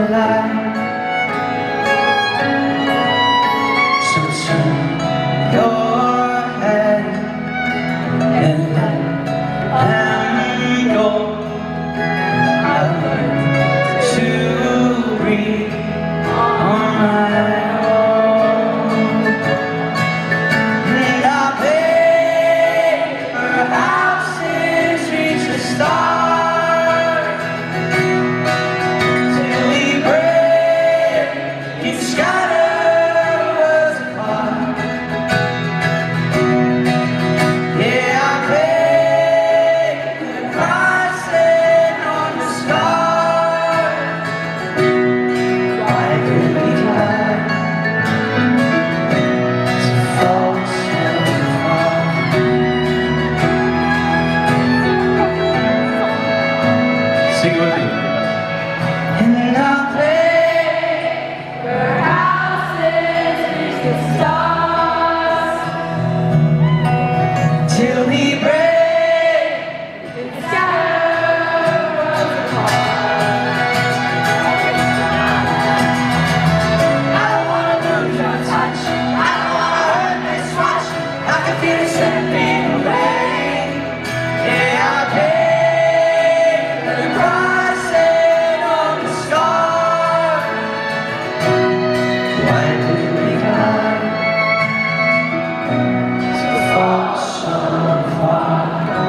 light. So turn your head and let them go. I learned to breathe on my own, and I paid for houses reach the stars till we break and scatter us apart. Yeah, I paid the price and on the scars. Why do we climb to fall so far? Sing it with me. And I'll play for houses reach the stars till we break and scatter us apart. I don't wanna lose your touch. I don't wanna hurt this much. I can feel it slipping away. Yeah, I paid the price and on the scar. Why do we climb to fall so far?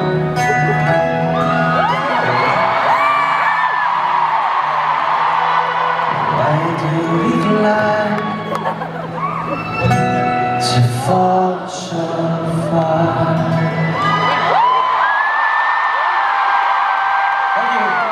Why do we climb to fall so far? Thank you.